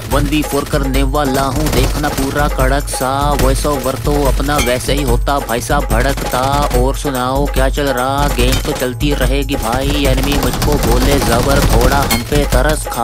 1v4 करने वाला हूँ, देखना पूरा कड़क सा। वॉइस ओवर तो अपना वैसे ही होता भाई साहब भड़कता। और सुनाओ क्या चल रहा, गेम तो चलती रहेगी भाई। एनिमी मुझको बोले जबर, थोड़ा हम पे तरस खा।